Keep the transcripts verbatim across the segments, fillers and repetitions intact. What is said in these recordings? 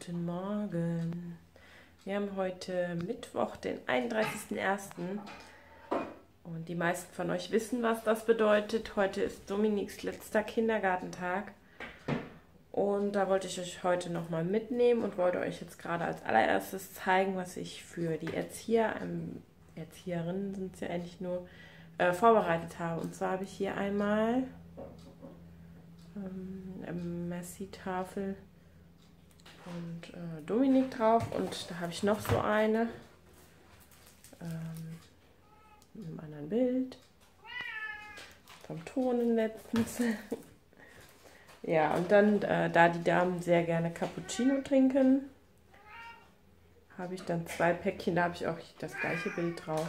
Guten Morgen. Wir haben heute Mittwoch, den einunddreißigsten ersten und die meisten von euch wissen, was das bedeutet. Heute ist Dominiks letzter Kindergartentag und da wollte ich euch heute nochmal mitnehmen und wollte euch jetzt gerade als allererstes zeigen, was ich für die Erzieher, ähm, Erzieherinnen sind es ja eigentlich nur, äh, vorbereitet habe. Und zwar habe ich hier einmal ähm, eine Messi-Tafel und äh, Dominik drauf und da habe ich noch so eine ähm, mit einem anderen Bild vom Tonen letztens. Ja, und dann, äh, da die Damen sehr gerne Cappuccino trinken, habe ich dann zwei Päckchen, da habe ich auch das gleiche Bild drauf.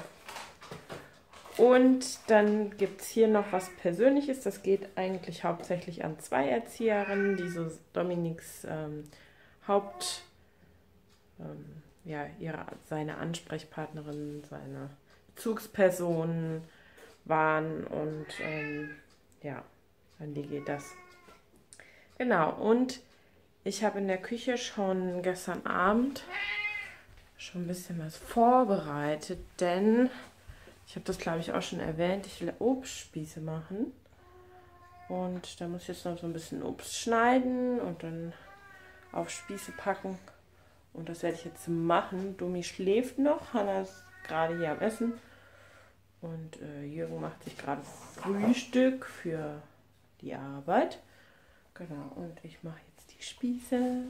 Und dann gibt es hier noch was Persönliches, das geht eigentlich hauptsächlich an zwei Erzieherinnen, die so Dominiks ähm, Haupt, ähm, ja, ihre, seine Ansprechpartnerin, seine Bezugspersonen waren und ähm, ja, an die geht das. Genau, und ich habe in der Küche schon gestern Abend schon ein bisschen was vorbereitet, denn ich habe das, glaube ich, auch schon erwähnt, ich will Obstspieße machen und da muss ich jetzt noch so ein bisschen Obst schneiden und dann auf Spieße packen und das werde ich jetzt machen. Domi schläft noch, Hanna ist gerade hier am Essen und äh, Jürgen macht sich gerade Frühstück für die Arbeit. Genau, und ich mache jetzt die Spieße.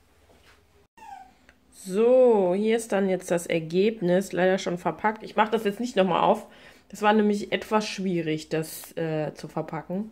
So, hier ist dann jetzt das Ergebnis, leider schon verpackt. Ich mache das jetzt nicht nochmal auf, das war nämlich etwas schwierig, das äh, zu verpacken.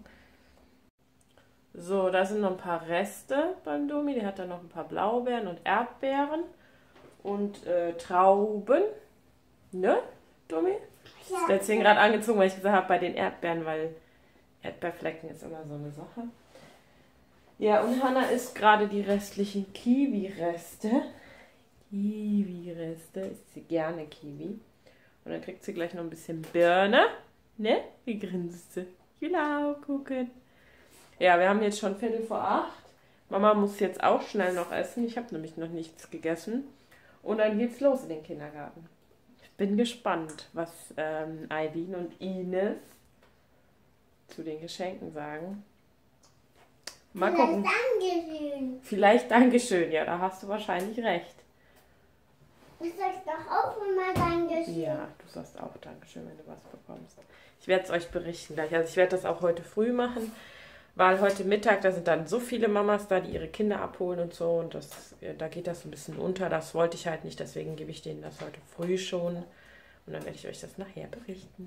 So, da sind noch ein paar Reste beim Domi. Der hat dann noch ein paar Blaubeeren und Erdbeeren und äh, Trauben. Ne, Domi? Ja. Der hat sich gerade angezogen, weil ich gesagt habe, bei den Erdbeeren, weil Erdbeerflecken ist immer so eine Sache. Ja, und Hanna isst gerade die restlichen Kiwi-Reste. Kiwi-Reste, isst sie gerne Kiwi. Und dann kriegt sie gleich noch ein bisschen Birne. Ne? Wie grinst sie? Ich will auch gucken. Ja, wir haben jetzt schon Viertel vor acht. Mama muss jetzt auch schnell noch essen. Ich habe nämlich noch nichts gegessen. Und dann geht's los in den Kindergarten. Ich bin gespannt, was ähm, Eileen und Ines zu den Geschenken sagen. Mal Vielleicht gucken. Dankeschön. Vielleicht Dankeschön. Ja, da hast du wahrscheinlich recht. Ich sag doch auch immer Dankeschön. Ja, du sagst auch Dankeschön, wenn du was bekommst. Ich werde es euch berichten gleich. Also ich werde das auch heute früh machen. Weil heute Mittag, da sind dann so viele Mamas da, die ihre Kinder abholen und so. Und das, da geht das ein bisschen unter. Das wollte ich halt nicht, deswegen gebe ich denen das heute früh schon. Und dann werde ich euch das nachher berichten.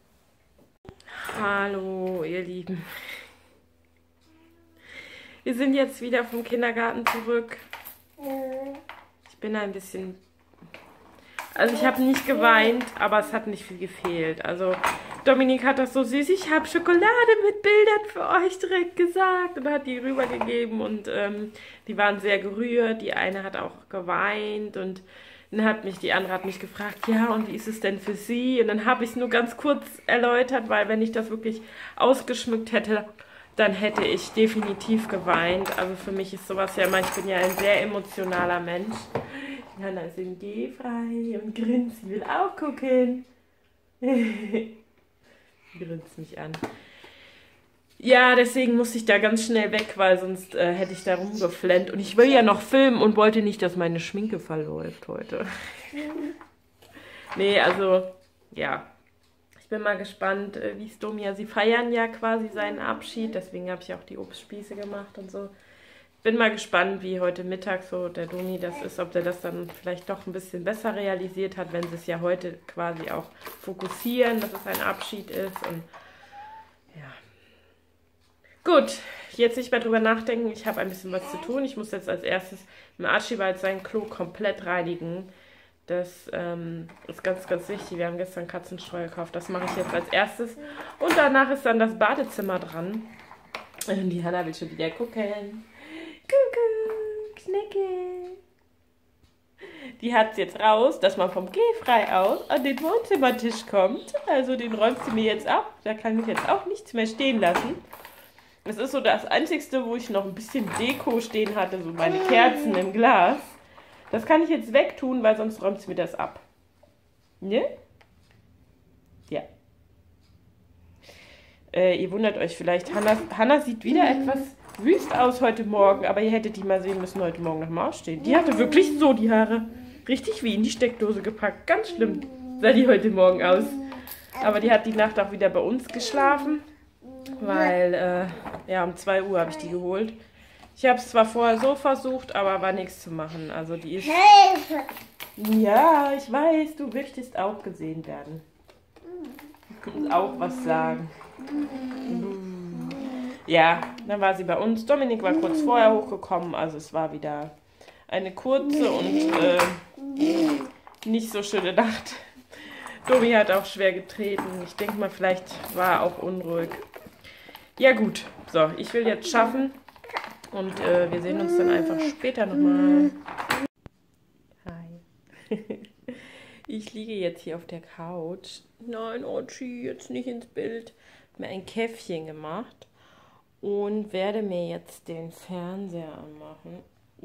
Hallo, ihr Lieben. Wir sind jetzt wieder vom Kindergarten zurück. Ich bin ein bisschen... Also ich habe nicht geweint, aber es hat nicht viel gefehlt. Also... Dominik hat das so süß, ich habe Schokolade mit Bildern für euch direkt gesagt und hat die rübergegeben und ähm, die waren sehr gerührt, die eine hat auch geweint und dann hat mich, die andere hat mich gefragt, ja und wie ist es denn für sie? Und dann habe ich es nur ganz kurz erläutert, weil wenn ich das wirklich ausgeschmückt hätte, dann hätte ich definitiv geweint. Also für mich ist sowas ja immer, ich bin ja ein sehr emotionaler Mensch. Jana ist im Gehfrei und grinst, sie will auch gucken. Grinst mich an. Ja, deswegen musste ich da ganz schnell weg, weil sonst äh, hätte ich da rumgeflennt. Und ich will ja noch filmen und wollte nicht, dass meine Schminke verläuft heute. Nee, also, ja. Ich bin mal gespannt, äh, wie es Domi, ja, sie feiern ja quasi seinen Abschied. Deswegen habe ich auch die Obstspieße gemacht und so. Bin mal gespannt, wie heute Mittag so der Domi das ist, ob der das dann vielleicht doch ein bisschen besser realisiert hat, wenn sie es ja heute quasi auch fokussieren, dass es ein Abschied ist. Und ja. Gut, jetzt nicht mehr drüber nachdenken. Ich habe ein bisschen was zu tun. Ich muss jetzt als erstes im Archibald sein Klo komplett reinigen. Das ähm, ist ganz, ganz wichtig. Wir haben gestern Katzenstreu gekauft. Das mache ich jetzt als erstes. Und danach ist dann das Badezimmer dran. Und die Hanna will schon wieder gucken. Kuckuck, Schnecke. Die hat es jetzt raus, dass man vom Gehfrei aus an den Wohnzimmertisch kommt. Also den räumt sie mir jetzt ab. Da kann ich jetzt auch nichts mehr stehen lassen. Das ist so das Einzigste, wo ich noch ein bisschen Deko stehen hatte, so meine Kerzen im Glas. Das kann ich jetzt wegtun, weil sonst räumt es mir das ab. Ne? Ja. Äh, ihr wundert euch vielleicht, Hannah, Hannah sieht wieder etwas wüst aus heute Morgen, aber ihr hättet die mal sehen müssen heute Morgen nach dem Aufstehen. Die hatte wirklich so die Haare richtig wie in die Steckdose gepackt. Ganz schlimm sah die heute Morgen aus. Aber die hat die Nacht auch wieder bei uns geschlafen, weil äh, ja, um zwei Uhr habe ich die geholt. Ich habe es zwar vorher so versucht, aber war nichts zu machen. Also die ist... Hilfe! Ja, ich weiß, du möchtest auch gesehen werden. Du kannst auch was sagen. Ja, dann war sie bei uns. Dominik war kurz vorher hochgekommen, also es war wieder eine kurze und äh, nicht so schöne Nacht. Domi hat auch schwer getreten. Ich denke mal, vielleicht war er auch unruhig. Ja gut, so, ich will jetzt schaffen und äh, wir sehen uns dann einfach später nochmal. Hi. Ich liege jetzt hier auf der Couch. Nein, Ochi, jetzt nicht ins Bild. Ich habe mir ein Käffchen gemacht und werde mir jetzt den Fernseher anmachen.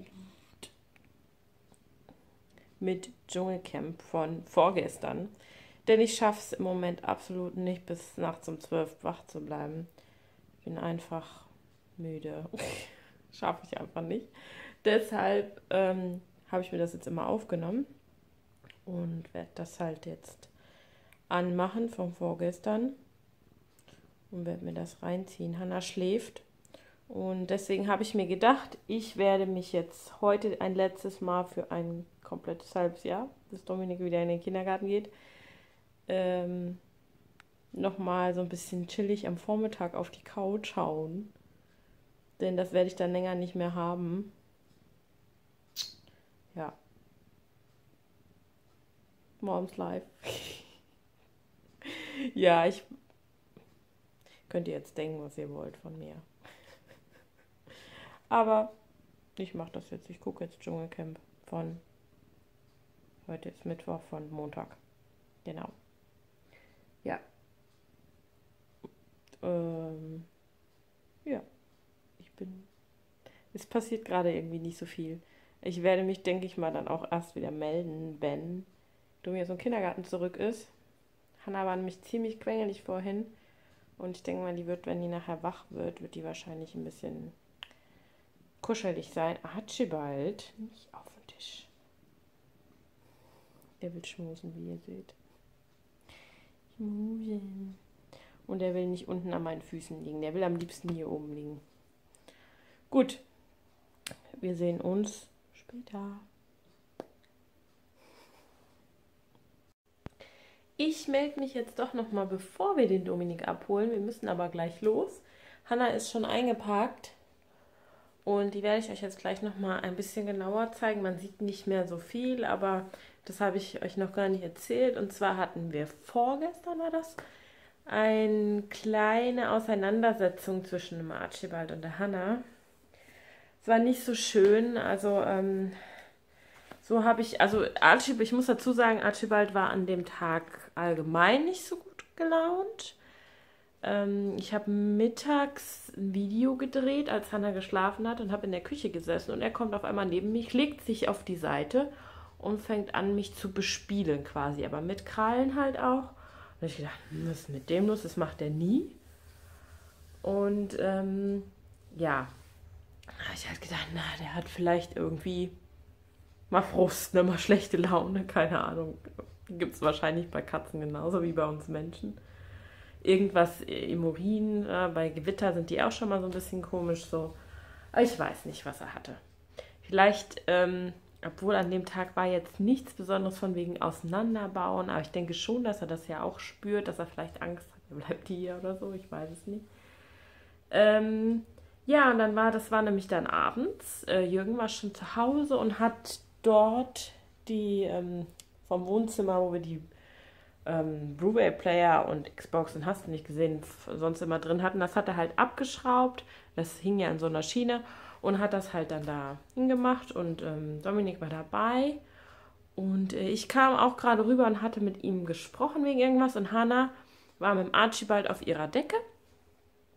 Mit Dschungelcamp von vorgestern. Denn ich schaffe es im Moment absolut nicht, bis nachts um zwölf wach zu bleiben. Ich bin einfach müde. Schaffe ich einfach nicht. Deshalb ähm, habe ich mir das jetzt immer aufgenommen. Und werde das halt jetzt anmachen von vorgestern. Und werde mir das reinziehen. Hannah schläft. Und deswegen habe ich mir gedacht, ich werde mich jetzt heute ein letztes Mal für ein komplettes halbes Jahr, bis Dominik wieder in den Kindergarten geht, ähm, nochmal so ein bisschen chillig am Vormittag auf die Couch hauen. Denn das werde ich dann länger nicht mehr haben. Ja. Moms Life. Ja, ich könnt ihr jetzt denken, was ihr wollt von mir. Aber ich mache das jetzt. Ich gucke jetzt Dschungelcamp von, heute ist Mittwoch, von Montag. Genau. Ja. Ähm, ja. Ich bin... Es passiert gerade irgendwie nicht so viel. Ich werde mich, denke ich mal, dann auch erst wieder melden, wenn Domi aus dem Kindergarten zurück ist. Hannah war nämlich ziemlich quengelig vorhin. Und ich denke mal, die wird, wenn die nachher wach wird, wird die wahrscheinlich ein bisschen kuschelig sein. Archibald, nicht auf den Tisch. Der will schmusen, wie ihr seht. Schmusen. Und er will nicht unten an meinen Füßen liegen. Der will am liebsten hier oben liegen. Gut. Wir sehen uns später. Ich melde mich jetzt doch nochmal, bevor wir den Dominik abholen. Wir müssen aber gleich los. Hannah ist schon eingepackt. Und die werde ich euch jetzt gleich nochmal ein bisschen genauer zeigen. Man sieht nicht mehr so viel, aber das habe ich euch noch gar nicht erzählt. Und zwar hatten wir vorgestern, war das, eine kleine Auseinandersetzung zwischen dem Archibald und der Hannah. Es war nicht so schön, also ähm, so habe ich, also Archibald, ich muss dazu sagen, Archibald war an dem Tag allgemein nicht so gut gelaunt. Ähm, ich habe mittags ein Video gedreht, als Hannah geschlafen hat, und habe in der Küche gesessen und er kommt auf einmal neben mich, legt sich auf die Seite und fängt an, mich zu bespielen quasi, aber mit Krallen halt auch. Und ich gedacht, was ist mit dem los? Das macht er nie. Und ähm, ja, da habe ich halt gedacht, na, der hat vielleicht irgendwie mal Frust, ne, mal schlechte Laune, keine Ahnung. Gibt es wahrscheinlich bei Katzen genauso wie bei uns Menschen. Irgendwas im Urin, äh, bei Gewitter sind die auch schon mal so ein bisschen komisch so. Aber ich weiß nicht, was er hatte. Vielleicht, ähm, obwohl an dem Tag war jetzt nichts Besonderes von wegen Auseinanderbauen, aber ich denke schon, dass er das ja auch spürt, dass er vielleicht Angst hat, er bleibt hier oder so, ich weiß es nicht. Ähm, ja, und dann war, das war nämlich dann abends, äh, Jürgen war schon zu Hause und hat dort die, ähm, vom Wohnzimmer, wo wir die ähm, Blu-ray-Player und Xbox und hast du nicht gesehen, sonst immer drin hatten, das hat er halt abgeschraubt, das hing ja an so einer Schiene und hat das halt dann da hingemacht und ähm, Dominik war dabei und äh, ich kam auch gerade rüber und hatte mit ihm gesprochen wegen irgendwas und Hannah war mit dem Archibald auf ihrer Decke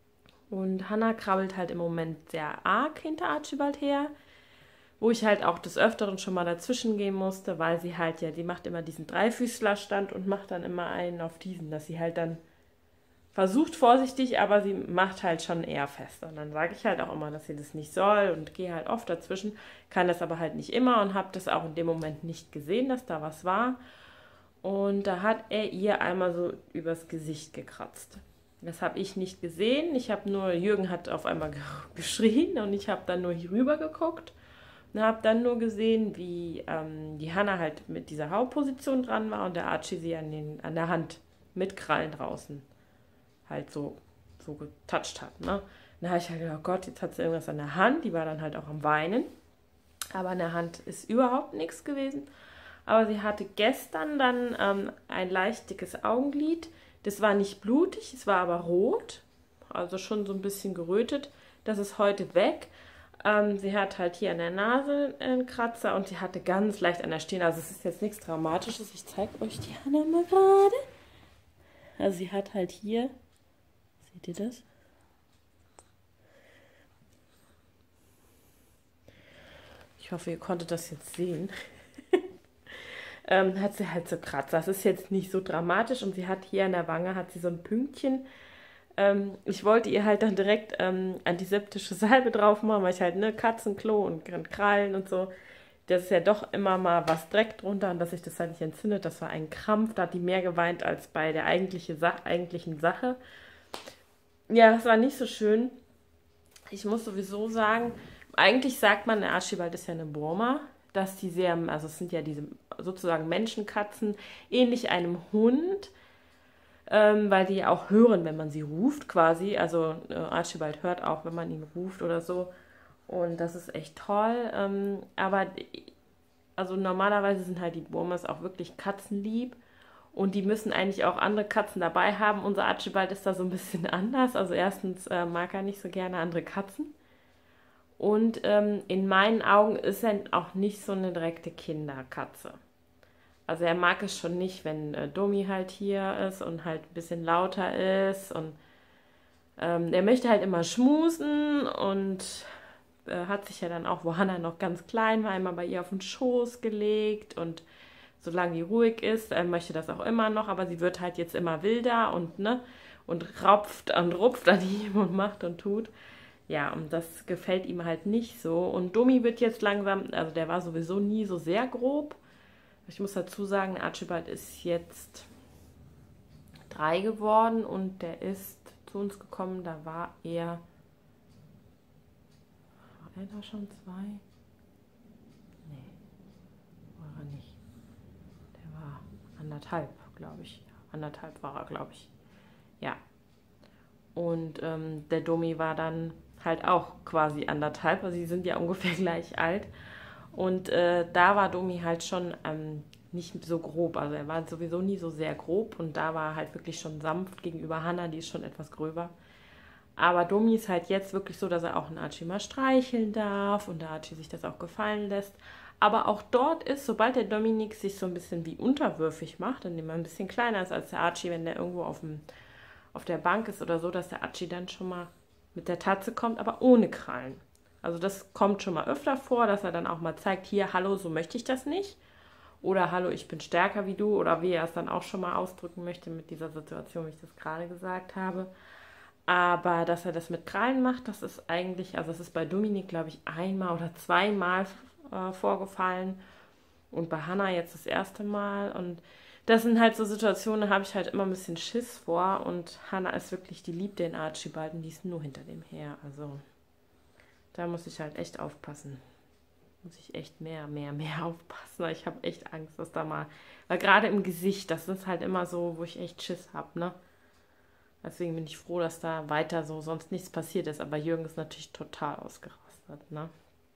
Und Hannah krabbelt halt im Moment sehr arg hinter Archibald her, wo ich halt auch des Öfteren schon mal dazwischen gehen musste, weil sie halt ja, die macht immer diesen Dreifüßlerstand und macht dann immer einen auf diesen, dass sie halt dann versucht vorsichtig, aber sie macht halt schon eher fester. Und dann sage ich halt auch immer, dass sie das nicht soll und gehe halt oft dazwischen, kann das aber halt nicht immer und habe das auch in dem Moment nicht gesehen, dass da was war. Und da hat er ihr einmal so übers Gesicht gekratzt. Das habe ich nicht gesehen. Ich habe nur, Jürgen hat auf einmal geschrien und ich habe dann nur hier rüber geguckt und habe dann nur gesehen, wie ähm, die Hannah halt mit dieser Hauptposition dran war und der Archie sie an, den, an der Hand mit Krallen draußen halt so, so getoucht hat. Ne? Dann habe ich halt gedacht, oh Gott, jetzt hat sie irgendwas an der Hand. Die war dann halt auch am Weinen. Aber an der Hand ist überhaupt nichts gewesen. Aber sie hatte gestern dann ähm, ein leicht dickes Augenlid. Das war nicht blutig, es war aber rot. Also schon so ein bisschen gerötet. Das ist heute weg. Ähm, sie hat halt hier an der Nase einen Kratzer und sie hatte ganz leicht an der Stirn. Also es ist jetzt nichts Dramatisches. Ich zeige euch die Hannah mal gerade. Also sie hat halt hier... Seht ihr das? Ich hoffe, ihr konntet das jetzt sehen. ähm, hat sie halt so Kratzer. Das ist jetzt nicht so dramatisch und sie hat hier an der Wange hat sie so ein Pünktchen. Ähm, ich wollte ihr halt dann direkt ähm, antiseptische Salbe drauf machen, weil ich halt, ne, Katzenklo und Krallen und so. Das ist ja doch immer mal was Dreck drunter und dass sich das halt nicht entzündet. Das war ein Krampf. Da hat die mehr geweint als bei der eigentliche Sa- eigentlichen Sache. Ja, das war nicht so schön. Ich muss sowieso sagen, eigentlich sagt man, der Archibald ist ja eine Burma, dass die sehr, also es sind ja diese sozusagen Menschenkatzen, ähnlich einem Hund, ähm, weil die auch hören, wenn man sie ruft quasi. Also äh, Archibald hört auch, wenn man ihn ruft oder so. Und das ist echt toll. Ähm, aber also normalerweise sind halt die Burmas auch wirklich katzenlieb. Und die müssen eigentlich auch andere Katzen dabei haben. Unser Archibald ist da so ein bisschen anders. Also erstens äh, mag er nicht so gerne andere Katzen. Und ähm, in meinen Augen ist er auch nicht so eine direkte Kinderkatze. Also er mag es schon nicht, wenn äh, Domi halt hier ist und halt ein bisschen lauter ist. Und ähm, er möchte halt immer schmusen und äh, hat sich ja dann auch, wo Hannah noch ganz klein war, einmal bei ihr auf den Schoß gelegt und solange die ruhig ist, äh, möchte das auch immer noch, aber sie wird halt jetzt immer wilder und ne und rapft und rupft an ihm und macht und tut. Ja, und das gefällt ihm halt nicht so. Und Domi wird jetzt langsam, also der war sowieso nie so sehr grob. Ich muss dazu sagen, Archibald ist jetzt drei geworden und der ist zu uns gekommen, da war er, war er da schon zwei? Nee, war er nicht. Anderthalb, glaube ich. Anderthalb war er, glaube ich. Ja. Und ähm, der Domi war dann halt auch quasi anderthalb. Also sie sind ja ungefähr gleich alt. Und äh, da war Domi halt schon ähm, nicht so grob. Also er war sowieso nie so sehr grob. Und da war er halt wirklich schon sanft gegenüber Hannah. Die ist schon etwas gröber. Aber Domi ist halt jetzt wirklich so, dass er auch einen Archie mal streicheln darf. Und der Archie sich das auch gefallen lässt. Aber auch dort ist, sobald der Dominik sich so ein bisschen wie unterwürfig macht, indem er ein bisschen kleiner ist als der Archie, wenn der irgendwo auf, dem, auf der Bank ist oder so, dass der Archie dann schon mal mit der Tatze kommt, aber ohne Krallen. Also das kommt schon mal öfter vor, dass er dann auch mal zeigt, hier, hallo, so möchte ich das nicht. Oder hallo, ich bin stärker wie du. Oder wie er es dann auch schon mal ausdrücken möchte mit dieser Situation, wie ich das gerade gesagt habe. Aber dass er das mit Krallen macht, das ist eigentlich, also das ist bei Dominik, glaube ich, einmal oder zweimal vorgefallen und bei Hannah jetzt das erste Mal und das sind halt so Situationen, da habe ich halt immer ein bisschen Schiss vor und Hannah ist wirklich, die liebt den Archibald und die ist nur hinter dem her, also da muss ich halt echt aufpassen, muss ich echt mehr, mehr, mehr aufpassen, ich habe echt Angst, dass da mal, weil gerade im Gesicht, das ist halt immer so, wo ich echt Schiss habe, ne, deswegen bin ich froh, dass da weiter so sonst nichts passiert ist, aber Jürgen ist natürlich total ausgerastet, ne.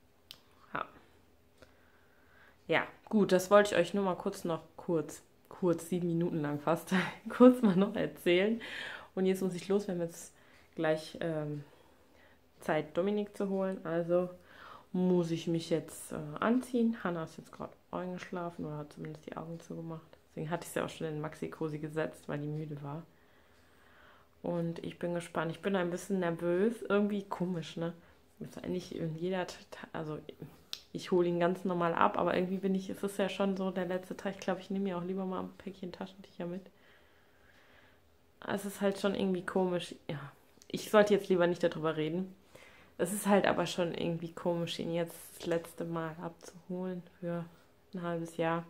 Ja, gut, das wollte ich euch nur mal kurz noch, kurz, kurz, sieben Minuten lang fast, kurz mal noch erzählen. Und jetzt muss ich los, wir haben jetzt gleich ähm, Zeit, Dominik zu holen. Also muss ich mich jetzt äh, anziehen. Hannah ist jetzt gerade eingeschlafen oder hat zumindest die Augen zugemacht. Deswegen hatte ich sie auch schon in Maxi-Cosi gesetzt, weil die müde war. Und ich bin gespannt. Ich bin ein bisschen nervös. Irgendwie komisch, ne? Ist eigentlich in jeder, also ich hole ihn ganz normal ab, aber irgendwie bin ich, es ist ja schon so der letzte Tag. Ich glaube, ich nehme mir auch lieber mal ein Päckchen Taschentücher mit. Es ist halt schon irgendwie komisch. Ja, ich sollte jetzt lieber nicht darüber reden. Es ist halt aber schon irgendwie komisch, ihn jetzt das letzte Mal abzuholen für ein halbes Jahr.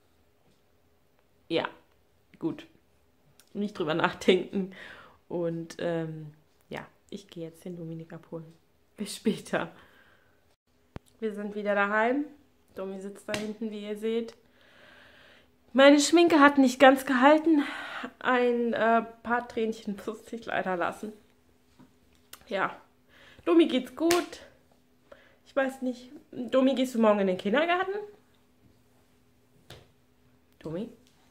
Ja, gut. Nicht drüber nachdenken. Und ähm, ja, ich gehe jetzt den Dominik abholen. Bis später. Wir sind wieder daheim. Domi sitzt da hinten, wie ihr seht. Meine Schminke hat nicht ganz gehalten. Ein äh, paar Tränchen musste ich leider lassen. Ja, Domi geht's gut. Ich weiß nicht. Domi, gehst du morgen in den Kindergarten? Domi?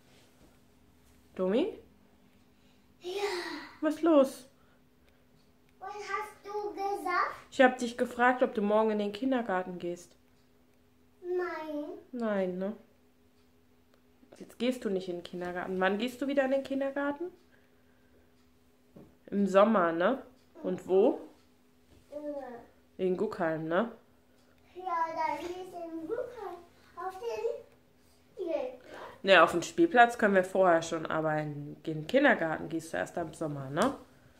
Domi? Ja. Was ist los? Was hast du gesagt? Ich habe dich gefragt, ob du morgen in den Kindergarten gehst. Nein. Nein, ne? Jetzt gehst du nicht in den Kindergarten. Wann gehst du wieder in den Kindergarten? Im Sommer, ne? Und wo? In Guckheim, ne? Ja, da ist in Guckheim auf den Spielplatz. Ne, auf dem Spielplatz können wir vorher schon, aber in den Kindergarten gehst du erst im Sommer, ne?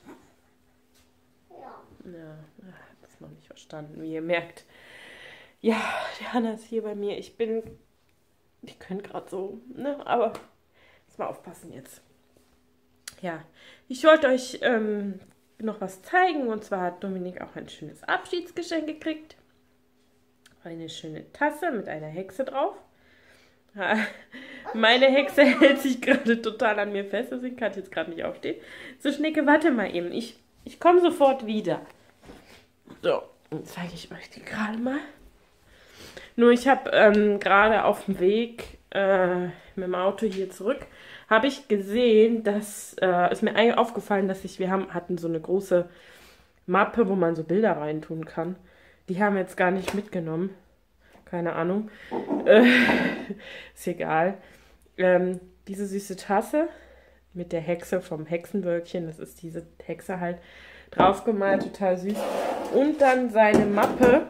Ja. Ja, das noch nicht verstanden, wie ihr merkt. Ja, die Hanna ist hier bei mir. Ich bin, ich könnte gerade so, ne, aber muss mal aufpassen jetzt. Ja, ich wollte euch ähm, noch was zeigen, und zwar hat Dominik auch ein schönes Abschiedsgeschenk gekriegt. Eine schöne Tasse mit einer Hexe drauf. Ja, meine Hexe hält sich gerade total an mir fest, deswegen kann ich jetzt gerade nicht aufstehen. So, Schnicke, warte mal eben, ich, ich komme sofort wieder. So, dann zeige ich euch die gerade mal. Nur ich habe ähm, gerade auf dem Weg äh, mit dem Auto hier zurück, habe ich gesehen, dass, äh, ist mir eigentlich aufgefallen, dass ich, wir haben, hatten so eine große Mappe, wo man so Bilder reintun kann. Die haben wir jetzt gar nicht mitgenommen. Keine Ahnung. Äh, ist egal. Ähm, diese süße Tasse mit der Hexe vom Hexenwölkchen, das ist diese Hexe halt, draufgemalt, total süß. Und dann seine Mappe.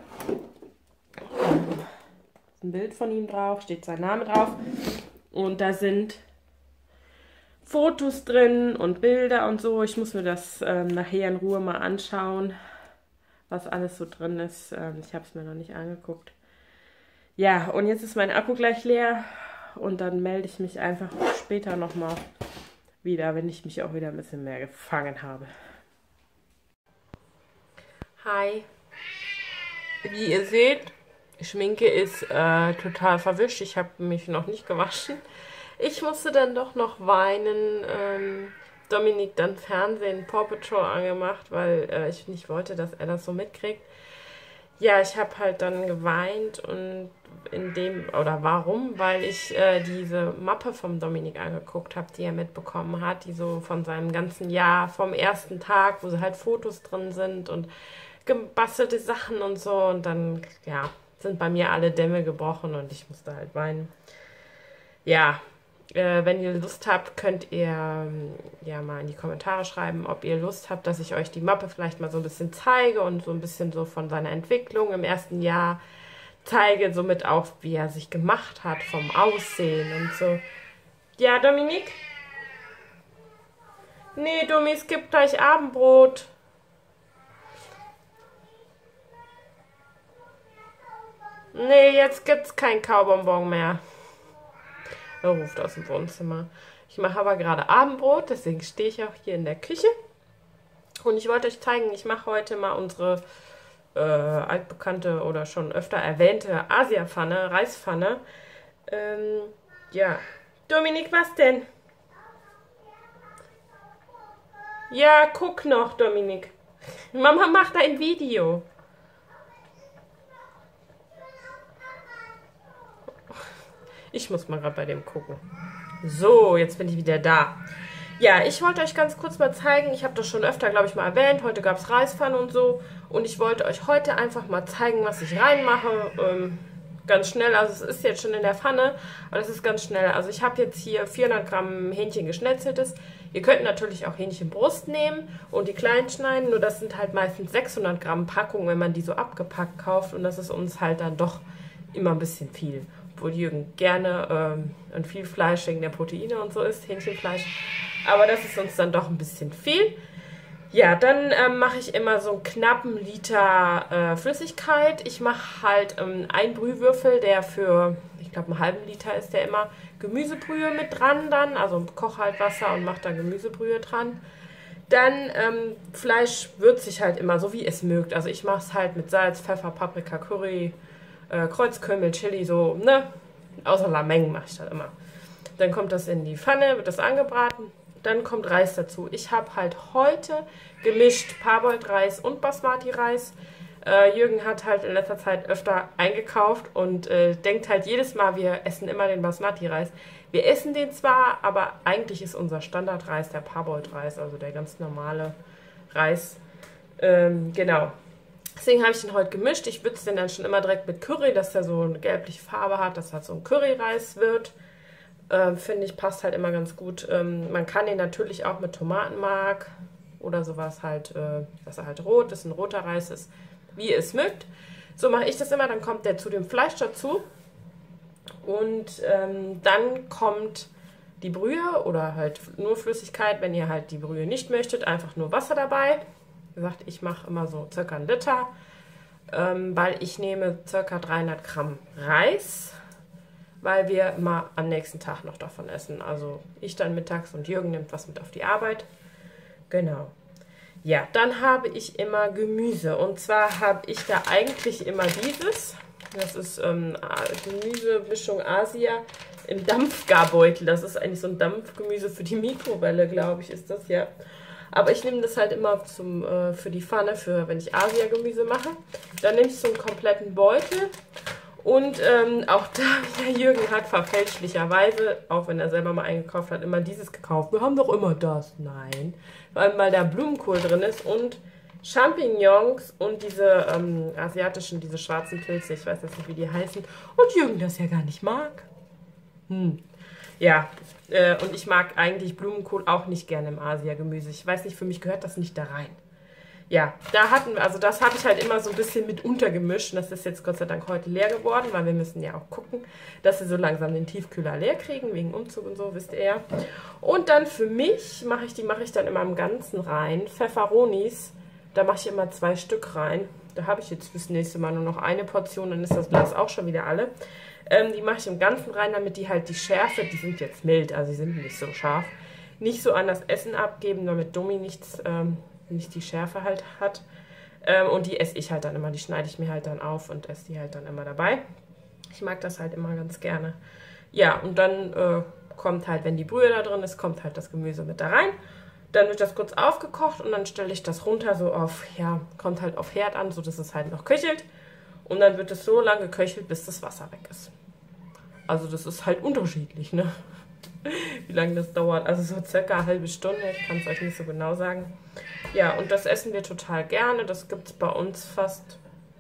Ein Bild von ihm drauf, steht sein Name drauf. Und da sind Fotos drin und Bilder und so. Ich muss mir das ähm, nachher in Ruhe mal anschauen, was alles so drin ist. Ähm, ich habe es mir noch nicht angeguckt. Ja, und jetzt ist mein Akku gleich leer und dann melde ich mich einfach später nochmal wieder, wenn ich mich auch wieder ein bisschen mehr gefangen habe. Hi. Wie ihr seht, die Schminke ist äh, total verwischt. Ich habe mich noch nicht gewaschen. Ich musste dann doch noch weinen. Ähm, Dominik dann Fernsehen, Paw Patrol angemacht, weil äh, ich nicht wollte, dass er das so mitkriegt. Ja, ich habe halt dann geweint und in dem, oder warum? Weil ich äh, diese Mappe vom Dominik angeguckt habe, die er mitbekommen hat, die so von seinem ganzen Jahr, vom ersten Tag, wo so halt Fotos drin sind und gebastelte Sachen und so, und dann, ja, sind bei mir alle Dämme gebrochen und ich musste halt weinen. Ja, äh, wenn ihr Lust habt, könnt ihr ähm, ja mal in die Kommentare schreiben, ob ihr Lust habt, dass ich euch die Mappe vielleicht mal so ein bisschen zeige und so ein bisschen so von seiner Entwicklung im ersten Jahr zeige, somit auch, wie er sich gemacht hat vom Aussehen und so. Ja, Dominik? Nee, Domi, es gibt gleich Abendbrot. Nee, jetzt gibt's kein Kaubonbon mehr. Er ruft aus dem Wohnzimmer. Ich mache aber gerade Abendbrot, deswegen stehe ich auch hier in der Küche. Und ich wollte euch zeigen, ich mache heute mal unsere äh, altbekannte oder schon öfter erwähnte Asia-Pfanne, Reispfanne. Ähm, ja. Dominik, was denn? Ja, guck noch, Dominik. Mama macht ein Video. Ich muss mal gerade bei dem gucken. So, jetzt bin ich wieder da. Ja, ich wollte euch ganz kurz mal zeigen, ich habe das schon öfter, glaube ich, mal erwähnt, heute gab es Reispfannen und so. Und ich wollte euch heute einfach mal zeigen, was ich reinmache. Ähm, ganz schnell. Also es ist jetzt schon in der Pfanne, aber das ist ganz schnell. Also ich habe jetzt hier vierhundert Gramm Hähnchen geschnetzeltes. Ihr könnt natürlich auch Hähnchenbrust nehmen und die klein schneiden, nur das sind halt meistens sechshundert Gramm Packung, wenn man die so abgepackt kauft, und das ist uns halt dann doch immer ein bisschen viel. Obwohl Jürgen gerne ähm, und viel Fleisch wegen der Proteine und so isst, Hähnchenfleisch, aber das ist uns dann doch ein bisschen viel. Ja, dann ähm, mache ich immer so einen knappen Liter äh, Flüssigkeit. Ich mache halt ähm, einen Brühwürfel, der für, ich glaube, einen halben Liter ist der immer, Gemüsebrühe mit dran dann. Also koche halt Wasser und mache da Gemüsebrühe dran. Dann ähm, Fleisch würze ich halt immer so, wie es mögt. Also ich mache es halt mit Salz, Pfeffer, Paprika, Curry, äh, Kreuzkümmel, Chili, so, ne? Außer Lameng mache ich das immer. Dann kommt das in die Pfanne, wird das angebraten. Dann kommt Reis dazu. Ich habe halt heute gemischt Parboiled-Reis und Basmati-Reis. Äh, Jürgen hat halt in letzter Zeit öfter eingekauft und äh, denkt halt jedes Mal, wir essen immer den Basmati-Reis. Wir essen den zwar, aber eigentlich ist unser Standardreis der Parboiled-Reis, also der ganz normale Reis. Ähm, genau. Deswegen habe ich den heute gemischt. Ich würze den dann schon immer direkt mit Curry, dass der so eine gelbliche Farbe hat, dass halt so ein Curry-Reis wird. Ähm, finde ich, passt halt immer ganz gut. Ähm, man kann den natürlich auch mit Tomatenmark oder sowas halt, äh, dass er halt rot ist, ein roter Reis ist, wie ihr es mögt. So mache ich das immer, dann kommt der zu dem Fleisch dazu und ähm, dann kommt die Brühe oder halt nur Flüssigkeit, wenn ihr halt die Brühe nicht möchtet, einfach nur Wasser dabei. Wie gesagt, ich mache immer so circa einen Liter, ähm, weil ich nehme circa dreihundert Gramm Reis, weil wir immer am nächsten Tag noch davon essen. Also ich dann mittags und Jürgen nimmt was mit auf die Arbeit. Genau. Ja, dann habe ich immer Gemüse. Und zwar habe ich da eigentlich immer dieses. Das ist ähm, Gemüsemischung Asia im Dampfgarbeutel. Das ist eigentlich so ein Dampfgemüse für die Mikrowelle, glaube ich, ist das, ja. Aber ich nehme das halt immer zum, äh, für die Pfanne, für wenn ich Asia-Gemüse mache. Dann nehme ich so einen kompletten Beutel. Und ähm, auch da, der Jürgen hat verfälschlicherweise, auch wenn er selber mal eingekauft hat, immer dieses gekauft. Wir haben doch immer das. Nein, weil mal da Blumenkohl drin ist und Champignons und diese ähm, asiatischen, diese schwarzen Pilze, ich weiß jetzt nicht, wie die heißen. Und Jürgen das ja gar nicht mag. Hm. Ja, äh, und ich mag eigentlich Blumenkohl auch nicht gerne im Asia-Gemüse. Ich weiß nicht, für mich gehört das nicht da rein. Ja, da hatten wir, also das habe ich halt immer so ein bisschen mit untergemischt. Und das ist jetzt Gott sei Dank heute leer geworden, weil wir müssen ja auch gucken, dass wir so langsam den Tiefkühler leer kriegen, wegen Umzug und so, wisst ihr ja. Und dann für mich mache ich die mache ich dann immer im Ganzen rein. Pfefferonis, da mache ich immer zwei Stück rein. Da habe ich jetzt fürs nächste Mal nur noch eine Portion, dann ist das Glas auch schon wieder alle. Ähm, die mache ich im Ganzen rein, damit die halt die Schärfe, die sind jetzt mild, also die sind nicht so scharf, nicht so an das Essen abgeben, damit Domi nichts... Ähm, nicht die Schärfe halt hat. Ähm, und die esse ich halt dann immer, die schneide ich mir halt dann auf und esse die halt dann immer dabei. Ich mag das halt immer ganz gerne. Ja, und dann äh, kommt halt, wenn die Brühe da drin ist, kommt halt das Gemüse mit da rein. Dann wird das kurz aufgekocht und dann stelle ich das runter so auf, ja, kommt halt auf Herd an, so dass es halt noch köchelt. Und dann wird es so lange geköchelt, bis das Wasser weg ist. Also das ist halt unterschiedlich, ne? Wie lange das dauert. Also so circa eine halbe Stunde, ich kann es euch nicht so genau sagen. Ja, und das essen wir total gerne. Das gibt es bei uns fast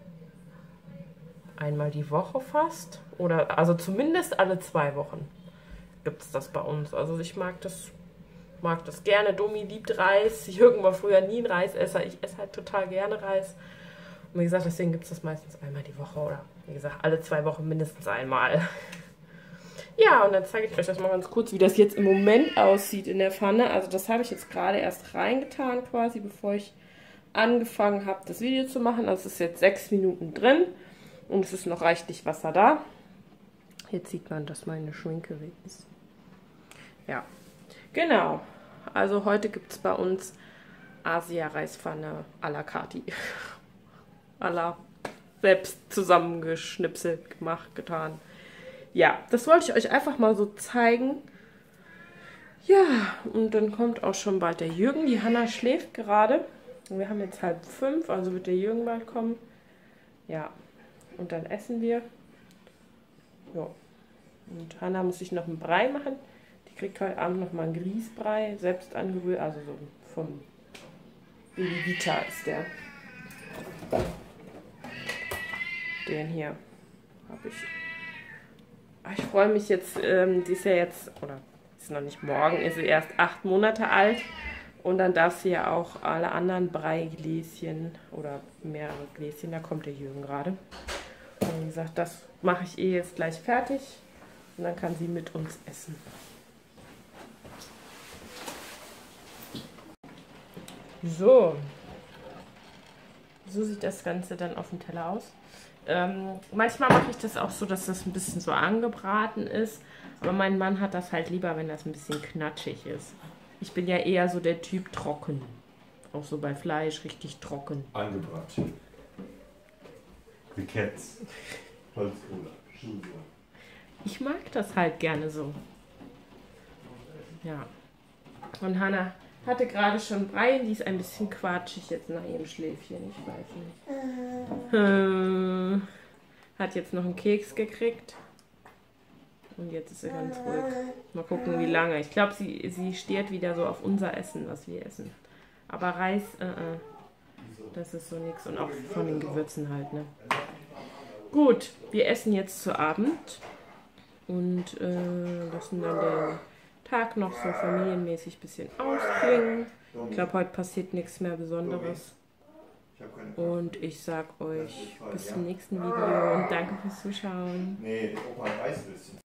einmal die Woche fast. Oder also zumindest alle zwei Wochen gibt es das bei uns. Also ich mag das, mag das gerne. Domi liebt Reis. Jürgen war früher nie ein Reisesser. Ich esse halt total gerne Reis. Und wie gesagt, deswegen gibt es das meistens einmal die Woche. Oder wie gesagt, alle zwei Wochen mindestens einmal. Ja, und dann zeige ich euch das mal ganz kurz, wie das jetzt im Moment aussieht in der Pfanne. Also das habe ich jetzt gerade erst reingetan quasi, bevor ich angefangen habe, das Video zu machen. Also es ist jetzt sechs Minuten drin und es ist noch reichlich Wasser da. Jetzt sieht man, dass meine Schminke weg ist. Ja, genau. Also heute gibt es bei uns Asia-Reispfanne à la Kati. à la selbst zusammengeschnipselt, gemacht, getan. Ja, das wollte ich euch einfach mal so zeigen. Ja, und dann kommt auch schon bald der Jürgen. Die Hanna schläft gerade. Wir haben jetzt halb fünf, also wird der Jürgen bald kommen. Ja, und dann essen wir. Ja, und Hanna muss sich noch einen Brei machen. Die kriegt heute Abend noch mal einen Grießbrei, selbst angerührt, also so vom Baby Vita ist der. Den hier. habe ich. Ach, ich freue mich jetzt, ähm, die ist ja jetzt, oder ist noch nicht morgen, ist sie erst acht Monate alt. Und dann darf sie ja auch alle anderen Breigläschen oder mehrere Gläschen, da kommt der Jürgen gerade. Und wie gesagt, das mache ich eh jetzt gleich fertig und dann kann sie mit uns essen. So, so sieht das Ganze dann auf dem Teller aus. Ähm, manchmal mache ich das auch so, dass das ein bisschen so angebraten ist, aber mein Mann hat das halt lieber, wenn das ein bisschen knatschig ist. Ich bin ja eher so der Typ trocken. Auch so bei Fleisch richtig trocken. Angebraten. Briketts. Holzkohle. Schuhsohlen. Ich mag das halt gerne so. Ja. Und Hannah hatte gerade schon Brei, die ist ein bisschen quatschig jetzt nach ihrem Schläfchen. Ich weiß nicht. Äh, hat jetzt noch einen Keks gekriegt. Und jetzt ist sie ganz ruhig. Mal gucken, wie lange. Ich glaube, sie, sie steht wieder so auf unser Essen, was wir essen. Aber Reis, äh, äh, das ist so nichts. Und auch von den Gewürzen halt, ne? Gut, wir essen jetzt zu Abend. Und äh, lassen dann den Tag noch so familienmäßig ein bisschen ausklingen. Ich glaube, heute passiert nichts mehr Besonderes. Und ich sag euch bis zum nächsten Video und danke fürs Zuschauen. Nee, Opa, Reis willst du.